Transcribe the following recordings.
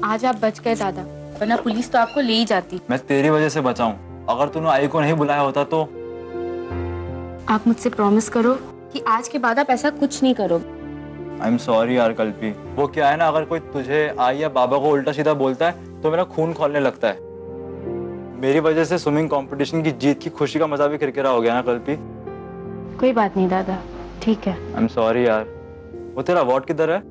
आज आप बच गए दादा, वरना पुलिस तो आपको ले ही जाती। मैं तेरी वजह से बचा हूँ। अगर तूने आई को नहीं बुलाया होता तो। आप मुझसे प्रॉमिस करो कि आज के बाद आप ऐसा कुछ नहीं करोगे। आई एम सॉरी यार कल्पी। वो क्या है ना, अगर कोई तुझे आई या बाबा को उल्टा सीधा बोलता है तो मेरा खून खौलने लगता है। मेरी वजह से स्विमिंग कंपटीशन की जीत की खुशी का मजा भी किरकिरा हो गया ना कल्पी। कोई बात नहीं दादा, ठीक है। आई एम सॉरी यार। वो तेरा अवार्ड किधर है?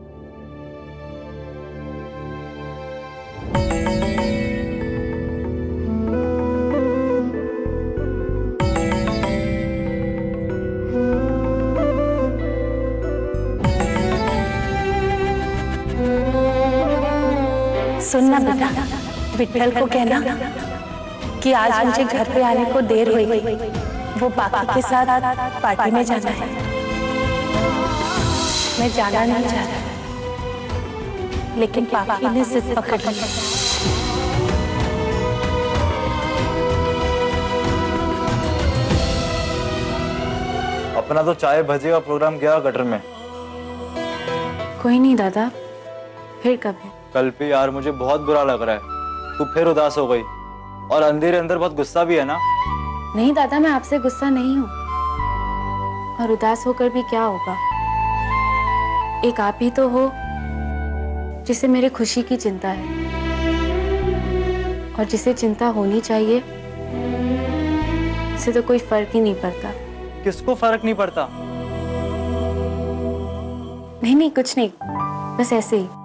सुनना बेटा, विट्ठल को कहना कि आज मुझे घर पे आने को देर हुई, वो बाकी के साथ पार्टी में जाना है। मैं जाना नहीं चाहता, लेकिन पापी ने जिद पकड़ ली। अपना तो चाय भजी का प्रोग्राम गया गटर में। कोई नहीं दादा, फिर कभी। कल्पी यार मुझे बहुत बुरा लग रहा है, तू फिर उदास हो गई और अंधेरे अंदर बहुत गुस्सा भी है ना। नहीं दादा, मैं आपसे गुस्सा नहीं हूँ, और उदास होकर भी क्या होगा। एक आप ही तो हो जिसे मेरे खुशी की चिंता है, और जिसे चिंता होनी चाहिए उसे तो कोई फर्क ही नहीं पड़ता। किसको फर्क नहीं पड़ता? नहीं कुछ नहीं, बस ऐसे ही।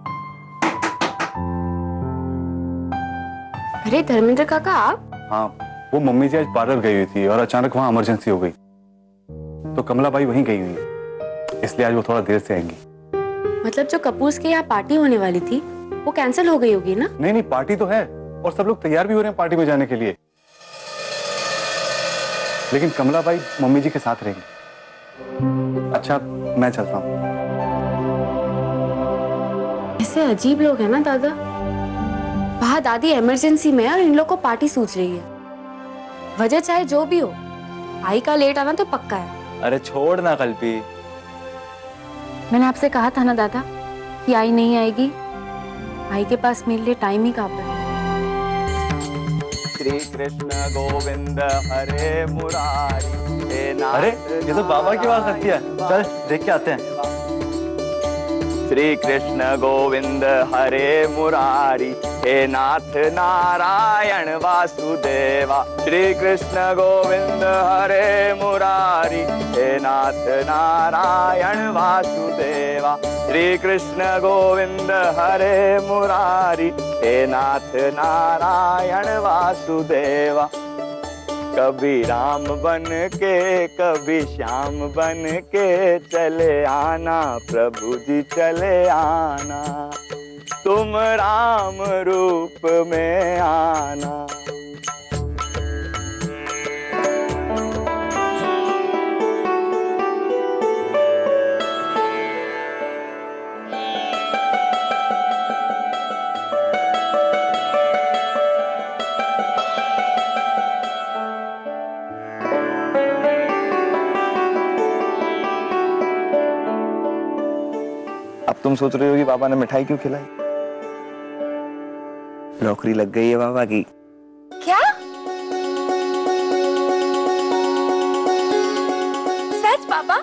अरे धर्मेंद्र काका आप? हाँ, वो मम्मी जी आज पार्लर गई हुई थी और अचानक वहाँ इमरजेंसी हो गई, तो कमला बाई वहीं गई हुई है, इसलिए आज वो थोड़ा देर से आएंगी। मतलब जो कपूर्स के यहाँ पार्टी होने वाली थी वो कैंसिल हो गई होगी ना? नहीं, पार्टी तो है और सब लोग तैयार भी हो रहे हैं पार्टी में जाने के लिए, लेकिन कमला बाई मम्मी जी के साथ रहेंगी। अच्छा, मैं चलता हूँ। ऐसे अजीब लोग हैं ना दादा। वहाँ दादी इमरजेंसी में है और इन लोग को पार्टी सूझ रही है। वजह चाहे जो भी हो, आई का लेट आना तो पक्का है। अरे छोड़ ना कल्पी। मैंने आपसे कहा था ना दादा कि आई नहीं आएगी। आई के पास मेरे लिए टाइम ही कहाँ पर है। श्री कृष्ण गोविंद हरे मुरारी। अरे ये तो बाबा की आवाज लगती है, चल देख के आते हैं। श्री कृष्ण गोविंद हरे मुरारी, हे नाथ नारायण वासुदेवा। श्री कृष्ण गोविंद हरे मुरारी, हे नाथ नारायण वासुदेवा। श्री कृष्ण गोविंद हरे मुरारी, हे नाथ नारायण वासुदेवा। कभी राम बन के कभी श्याम बन के चले आना प्रभु जी, चले आना तुम राम रूप में आना। अब तुम सोच रहे हो कि बाबा ने मिठाई क्यों खिलाई? नौकरी लग गई है बाबा की। क्या? सच बाबा?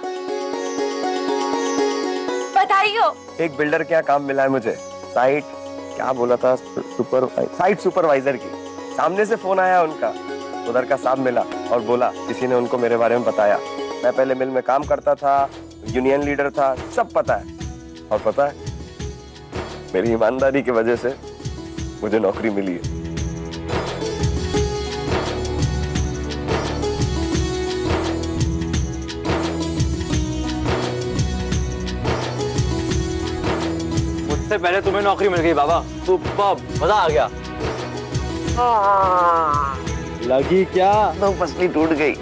बधाई हो। एक बिल्डर के यहाँ काम मिला है मुझे, साइट क्या बोला था, साइट सुपरवाइजर की। सामने से फोन आया उनका, उधर का साहब मिला और बोला किसी ने उनको मेरे बारे में बताया। मैं पहले मिल में काम करता था, यूनियन लीडर था, सब पता है। और पता है, मेरी ईमानदारी की वजह से मुझे नौकरी मिली है। मुझसे पहले तुम्हें नौकरी मिल गई बाबा, सुपर्ब, मजा आ गया। लगी क्या? तो पसली टूट गई।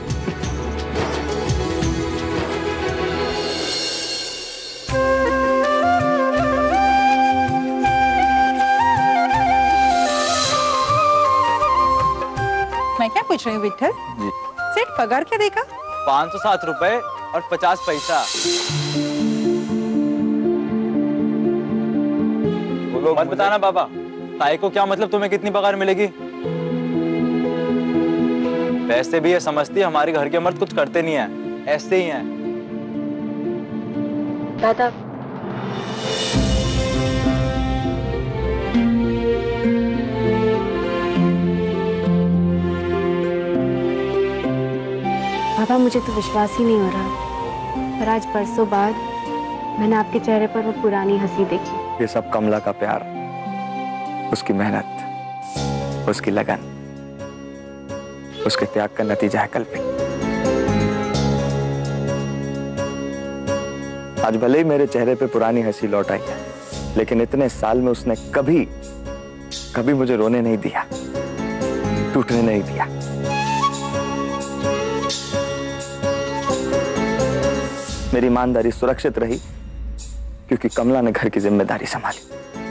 मैं क्या पूछ रही हूँ विट्ठल जी। सेठ पगार क्या देगा? 507 रुपए और 50 पैसा। तो लोग मत बताना बाबा, ताई को क्या मतलब तुम्हें कितनी पगार मिलेगी? वैसे भी ये समझती है हमारे घर के मर्द कुछ करते नहीं है, ऐसे ही हैं। दादा, पापा मुझे तो विश्वास ही नहीं हो रहा, पर आज बरसों बाद मैंने आपके चेहरे पर वो पुरानी हंसी देखी। ये सब कमला का प्यार, उसकी मेहनत, उसकी लगन, उसके त्याग का नतीजा है कल्पी। आज भले ही मेरे चेहरे पे पुरानी हंसी लौट आई है, लेकिन इतने साल में उसने कभी मुझे रोने नहीं दिया, टूटने नहीं दिया। मेरी ईमानदारी सुरक्षित रही क्योंकि कमला ने घर की जिम्मेदारी संभाली।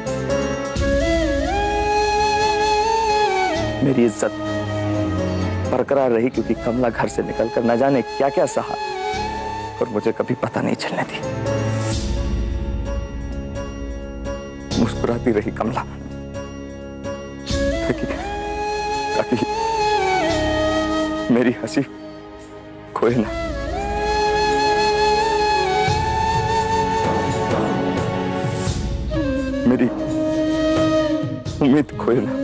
मेरी इज्जत बरकरार रही क्योंकि कमला घर से निकलकर न जाने क्या क्या सहा और मुझे कभी पता नहीं चलने दी। मुस्कुराती रही कमला ताकि मेरी हंसी खोए ना। मेरी उम्मीद खोए ना।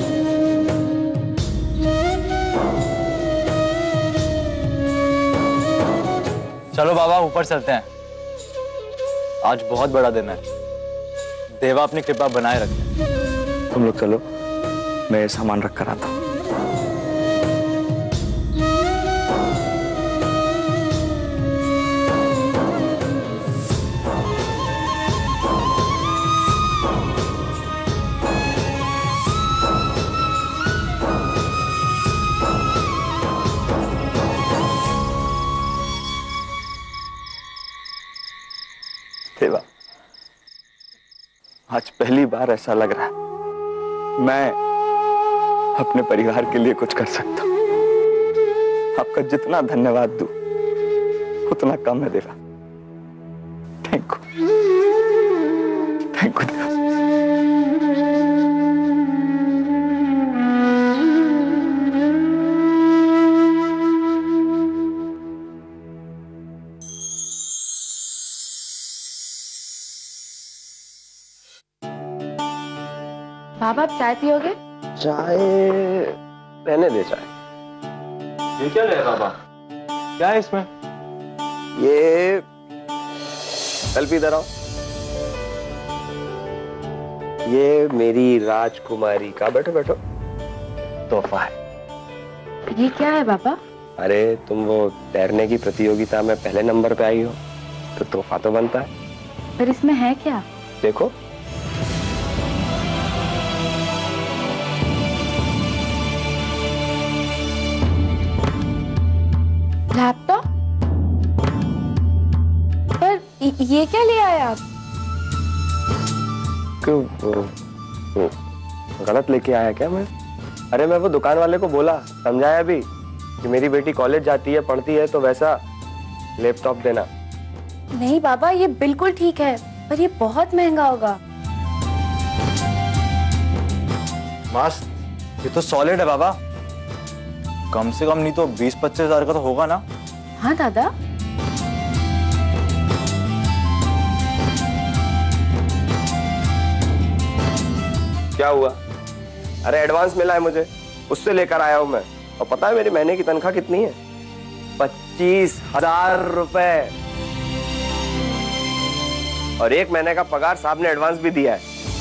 चलो बाबा ऊपर चलते हैं, आज बहुत बड़ा दिन है। देवा अपनी कृपा बनाए रखे। तुम लोग चलो, मैं ये सामान रख कर आता हूं। देवा, आज पहली बार ऐसा लग रहा है मैं अपने परिवार के लिए कुछ कर सकता हूं। आपका जितना धन्यवाद दूं उतना कम है देवा। थैंक यू देवा। बाबा, आप चाय पियोगे? चाय रहने दे। चाय ये क्या ले बाबा? क्या है इसमें? ये कल्पी इधर आओ। ये मेरी राजकुमारी का बैठो तोहफा है। ये क्या है बाबा? अरे तुम वो तैरने की प्रतियोगिता में पहले नंबर पे आई हो तो तोहफा तो बनता है। पर इसमें है क्या? देखो। लैपटॉप? पर ये क्या ले आए आप? क्यों गलत लेके आया क्या मैं? अरे मैं वो दुकान वाले को बोला, समझाया भी कि मेरी बेटी कॉलेज जाती है, पढ़ती है, तो वैसा लैपटॉप देना। नहीं बाबा, ये बिल्कुल ठीक है, पर ये बहुत महंगा होगा। मस्त, ये तो सॉलिड है बाबा। कम से कम नहीं तो 20-25 हजार का तो होगा ना? हाँ दादा। क्या हुआ? अरे एडवांस मिला है मुझे, उससे लेकर आया हूं मैं। और पता है मेरी महीने की तनख्वाह कितनी है? 25,000 रुपए। और 1 महीने का पगार साहब ने एडवांस भी दिया है।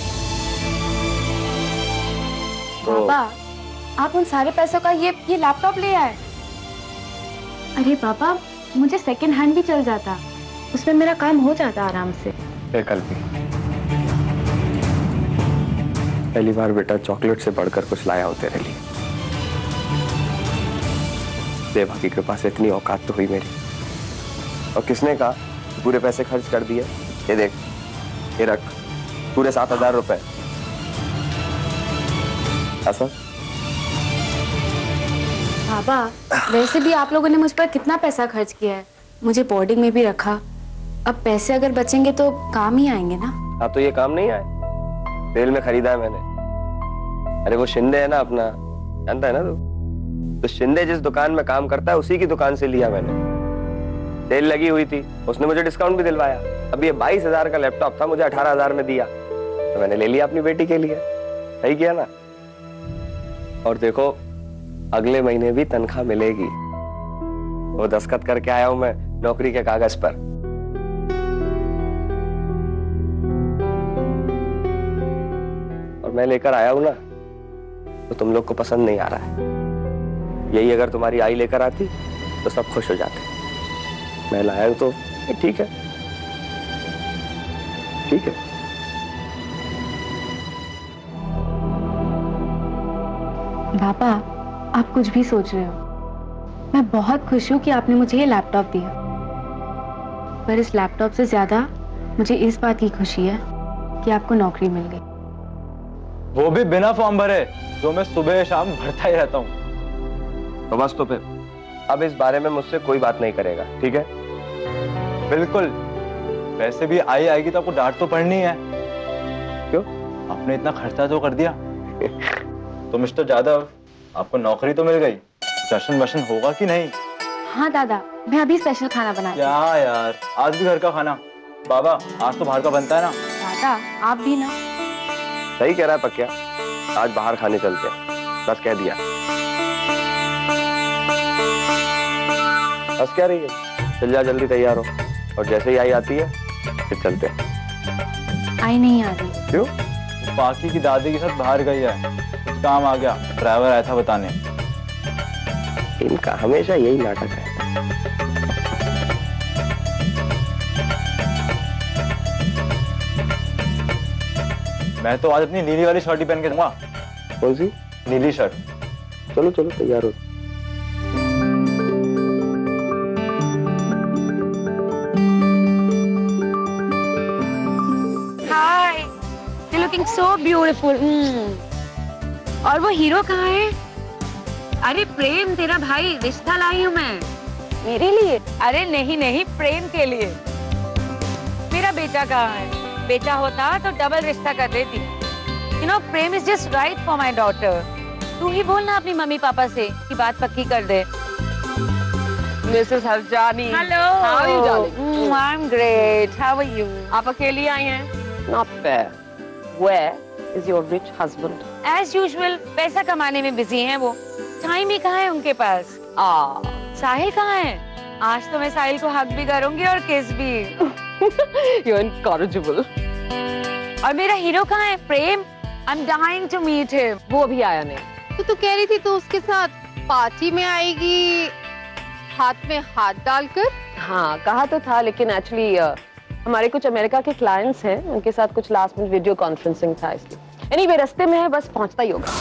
तो बाबा, आप उन सारे पैसों का ये लैपटॉप ले आए? अरे बाबा, मुझे सेकंड हैंड भी चल जाता, उसमें मेरा काम हो जाता आराम से। कल्पी, पहली बार बेटा चॉकलेट से बढ़कर कुछ लाया हो तेरे लिए। देवा की कृपा से इतनी औकात तो हुई मेरी। और किसने कहा पूरे पैसे खर्च कर दिए? ये देख, ये रख, पूरे 7,000 रुपए। ऐसा बाबा, वैसे भी आप लोगों ने मुझ पर कितना पैसा खर्च किया है, मुझे बोर्डिंग में भी रखा। अब पैसे अगर बचेंगे तो काम ही आएंगे ना। हाँ, तो ये काम नहीं आए, सेल में खरीदा है मैंने। अरे वो शिंदे है ना अपना, जानता है ना तू? तो शिंदे जिस दुकान में काम करता है उसी की दुकान से लिया मैंने। सेल लगी हुई थी, उसने मुझे डिस्काउंट भी दिलवाया। अब ये 22,000 का लैपटॉप था, मुझे 18,000 में दिया, तो मैंने ले लिया अपनी बेटी के लिए। सही किया ना? और देखो अगले महीने भी तनख्वाह मिलेगी। वो दस्तखत करके आया हूं मैं नौकरी के कागज पर। और मैं लेकर आया हूं ना, तो तुम लोग को पसंद नहीं आ रहा है। यही अगर तुम्हारी आई लेकर आती तो सब खुश हो जाते। मैं लाया हूं तो ठीक है, ठीक है। पापा, आप कुछ भी सोच रहे हो। मैं बहुत खुश हूँ कि आपने मुझे ये लैपटॉप दिया, पर इस लैपटॉप से ज्यादा मुझे इस बात की खुशी है कि आपको नौकरी मिल गई। वो भी बिना फॉर्म भरे, जो मैं सुबह शाम भरता ही रहता हूँ। तो बस, तो फिर अब इस बारे में मुझसे कोई बात नहीं करेगा, ठीक है? बिल्कुल। वैसे भी आई आएगी तो आपको डांट तो पड़नी है। क्यों? आपने इतना खर्चा तो कर दिया। तो मिस्टर जादव, आपको नौकरी तो मिल गई, जश्न वशन होगा कि नहीं? हाँ दादा, मैं अभी स्पेशल खाना बनाती हूँ। क्या यार, आज भी घर का खाना? बाबा, आज तो बाहर का बनता है ना। दादा, आप भी ना। सही कह रहा है पक्या, आज बाहर खाने चलते हैं। बस कह दिया। बस क्या रही है, चल जा, जल्दी तैयार हो। और जैसे ही आई आती है फिर चलते हैं। आई नहीं आ रही। क्यों? बाकी की दादी के साथ बाहर गई है, कुछ काम आ गया, ड्राइवर आया था बताने। इनका हमेशा यही नाटक है। मैं तो आज अपनी नीली वाली शर्ट ही पहन के दूंगा। कौन सी? नीली शर्ट। चलो चलो तैयार हो। हाय, you're looking so beautiful. और वो हीरो कहाँ है? अरे प्रेम, तेरा भाई, रिश्ता लाई हूँ मैं। मेरे लिए? अरे नहीं नहीं, प्रेम के लिए। मेरा बेटा कहाँ है? बेटा होता तो डबल रिश्ता कर देती। You know, Prem is just right for my daughter. तू ही बोलना अपनी मम्मी पापा से कि बात पक्की कर दे। Mrs. Harjani. Hello. How are you, darling? I'm great. How are you? आप अकेली आई हैं? Not fair. Where is your rich husband? As usual, पैसा कमाने में बिजी हैं वो। टाइम ही कहाँ है उनके पास? साहिल कहाँ है? आज तो मैं साहिल को हक भी करूंगी और किस भी। You're incorrigible. और मेरा हीरो कहाँ है? प्रेम। I'm dying to meet him. वो अभी आया नहीं। तो तू कह रही थी तो उसके साथ पार्टी में आएगी, हाथ में हाथ डालकर। हाँ, कहा तो था, लेकिन एक्चुअली हमारे कुछ अमेरिका के क्लाइंट्स हैं, उनके साथ कुछ लास्ट मिनट वीडियो कॉन्फ्रेंसिंग था, इसलिए। एनीवे, रास्ते में है, बस पहुंचता ही होगा।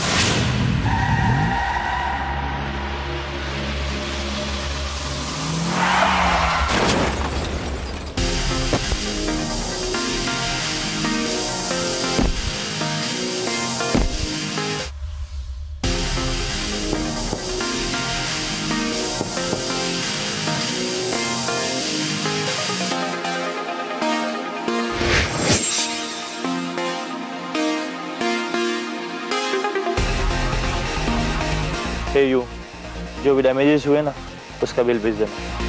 हे यू, जो भी डैमेजेस हुए ना, उसका बिल भेज देना।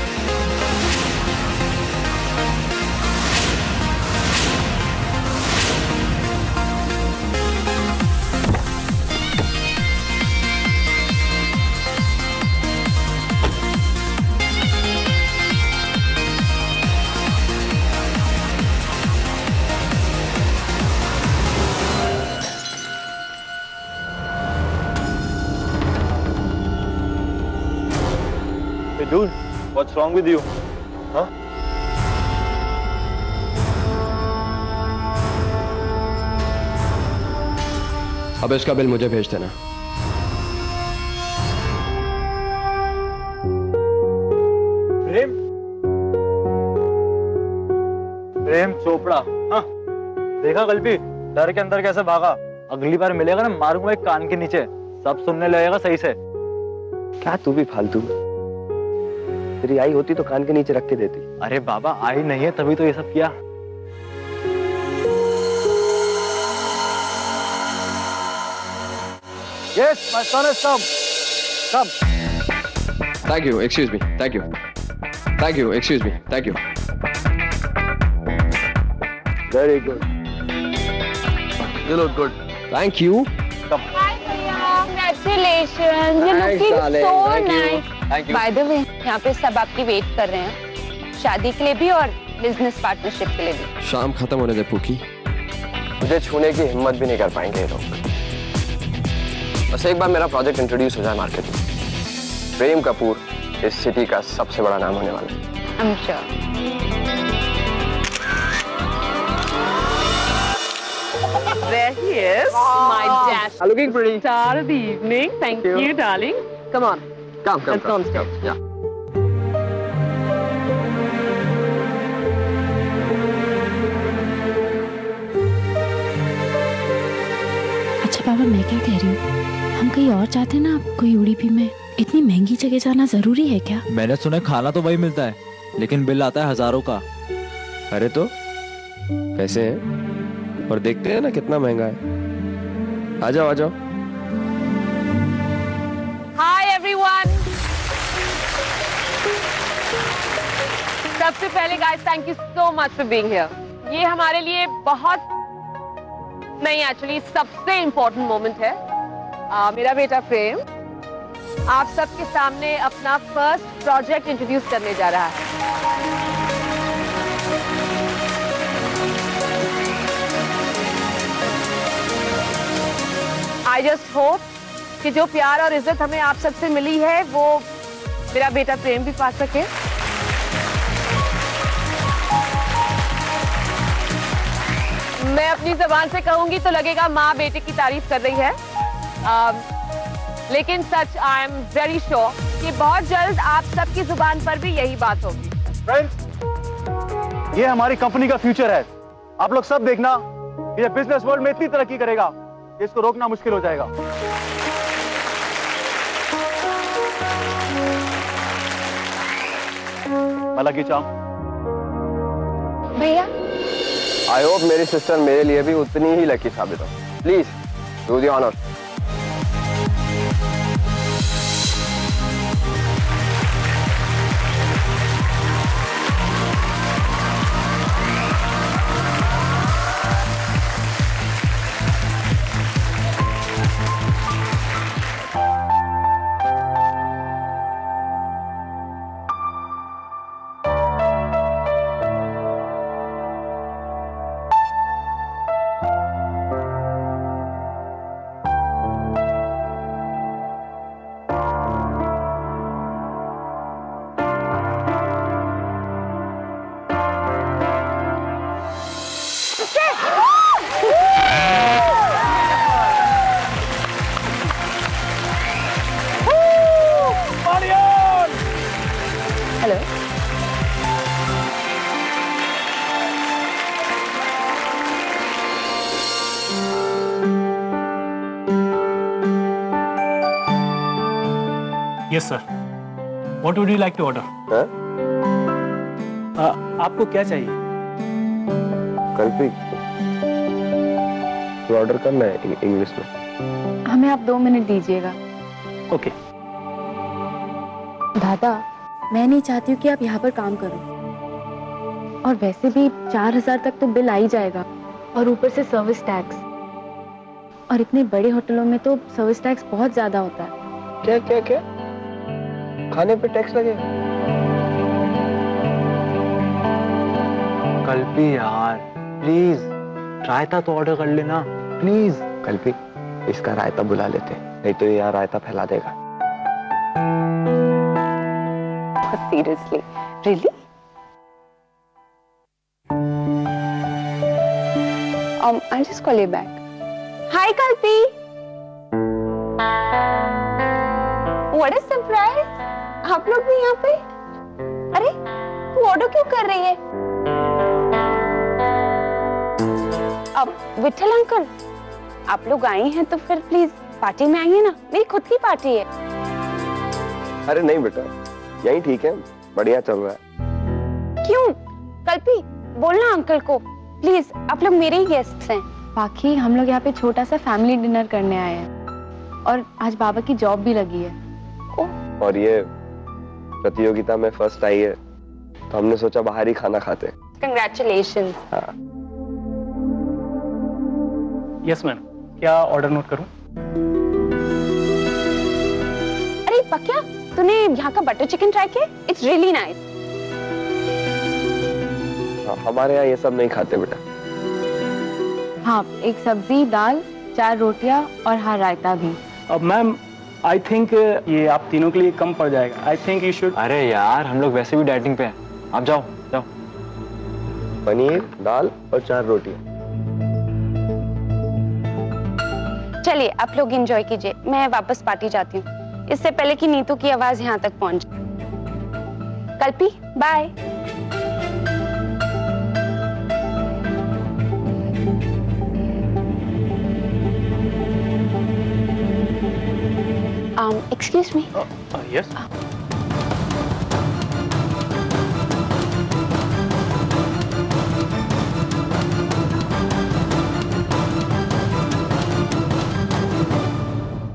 Hey dude, what's wrong with you? Huh? अब इसका बिल मुझे भेज देना। प्रेम? प्रेम चोपड़ा, हाँ? देखा कल्पी, डर के अंदर कैसे भागा। अगली बार मिलेगा ना, मारूंगा एक कान के नीचे, सब सुनने लगेगा सही से। क्या तू भी फालतू? तेरी आई होती तो कान के नीचे रख के देती। अरे बाबा, आई नहीं है तभी तो ये सब किया। Yes, my son has come. Come. Thank you. Excuse me. Thank you. Thank you. Excuse me. Thank you. Very good. You look good. Thank you. Hi भैया, congratulations. You're looking so nice. Thank you. By the way, यहाँ पे सब आपकी wait कर रहे हैं, शादी के लिए भी और बिजनेस पार्टनरशिप के लिए भी। शाम खत्म होने दे पुकी। मुझे छूने की हिम्मत भी नहीं कर पाएंगे ये लोग। बस एक बार मेरा प्रोजेक्ट इंट्रोड्यूस हो जाए मार्केट में, प्रेम कपूर इस सिटी का सबसे बड़ा नाम होने वाला है। I'm sure. There he is, my dash. Looking pretty. Star of the evening. Thank you, darling. Come on. Come. Let's go on stage. Yeah. अच्छा पापा, मैं क्या कह रही हूँ, हम कहीं और चाहते ना, कोई उड़ीपी में। इतनी महंगी जगह जाना जरूरी है क्या? मैंने सुना खाना तो वही मिलता है, लेकिन बिल आता है हजारों का। अरे तो पैसे हैं और देखते हैं ना कितना महंगा है। आ जाओ आ जाओ। Hi everyone. सबसे पहले guys, thank you so much for being here. ये हमारे लिए बहुत नहीं, एक्चुअली सबसे इम्पोर्टेंट मोमेंट है। मेरा बेटा प्रेम आप सबके सामने अपना फर्स्ट प्रोजेक्ट इंट्रोड्यूस करने जा रहा है। आई जस्ट होप कि जो प्यार और इज्जत हमें आप सबसे मिली है वो मेरा बेटा प्रेम भी पा सके। मैं अपनी जबान से कहूंगी तो लगेगा माँ बेटे की तारीफ कर रही है, लेकिन सच आई एम वेरी श्योर कि बहुत जल्द आप सबकी जुबान पर भी यही बात होगी। फ्रेंड्स, ये हमारी कंपनी का फ्यूचर है। आप लोग सब देखना, ये बिजनेस वर्ल्ड में इतनी तरक्की करेगा कि इसको रोकना मुश्किल हो जाएगा। हालांकि चाम भैया, आई होप मेरी सिस्टर मेरे लिए भी उतनी ही लकी साबित हो। Please do the honour. Hello, Yes, sir. What would you like to order? आपको क्या चाहिए? कल्पी, तू ऑर्डर करना है इंग्लिश में। हमें आप 2 मिनट दीजिएगा। ओके। दादा, मैं नहीं चाहती हूँ कि आप यहाँ पर काम करो, और वैसे भी 4000 तक तो बिल आ ही जाएगा, और ऊपर से सर्विस टैक्स, और इतने बड़े होटलों में तो सर्विस टैक्स बहुत ज्यादा होता है। क्या क्या क्या? खाने पे टैक्स लगेगा? कल्पी यार, प्लीज रायता तो ऑर्डर कर लेना प्लीज। कल्पी, इसका रायता बुला लेते, नहीं तो ये यार रायता फैला देगा। Seriously, really? I'll just call you back. Hi, Kalpi. What a surprise! आप लोग भी यहाँ पे? अरे, तू ऑर्डर क्यों कर रही है? अब विठल अंकल, आप लोग आए हैं तो फिर प्लीज पार्टी में आइए ना, मेरी खुद की पार्टी है। अरे नहीं बेटा, यही ठीक है, बढ़िया चल रहा है। क्यों? कल्पी, बोलना अंकल को प्लीज, आप लोग मेरे ही गेस्ट्स हैं। बाकी हम लोग यहाँ पे छोटा सा फैमिली डिनर करने आए हैं, और आज बाबा की जॉब भी लगी है। और ये प्रतियोगिता में फर्स्ट आई है तो हमने सोचा बाहर ही खाना खाते हैं। कंग्रेचुलेशन। हाँ यस मैम, क्या ऑर्डर नोट करूं? अरे पक्या, तूने यहाँ का बटर चिकन ट्राई किया? It's really nice. हमारे यहाँ ये सब नहीं खाते बेटा। हाँ, एक सब्जी, दाल, 4 रोटियां और हाँ रायता भी। अब मैम आई थिंक ये आप तीनों के लिए कम पड़ जाएगा। I think you should. अरे यार हम लोग वैसे भी डाइटिंग पे हैं, आप जाओ जाओ। पनीर, दाल और 4 रोटियां। चलिए आप लोग एंजॉय कीजिए, मैं वापस पार्टी जाती हूँ, इससे पहले कि नीतू की आवाज यहाँ तक पहुँचे। कल्पी बाय। Excuse me. यस